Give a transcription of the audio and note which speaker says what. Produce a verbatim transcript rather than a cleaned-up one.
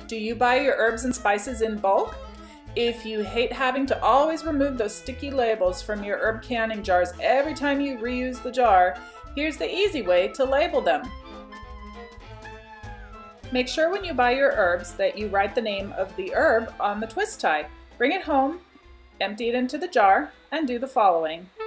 Speaker 1: Do you buy your herbs and spices in bulk? If you hate having to always remove those sticky labels from your herb canning jars every time you reuse the jar, here's the easy way to label them. Make sure when you buy your herbs that you write the name of the herb on the twist tie. Bring it home, empty it into the jar, and do the following.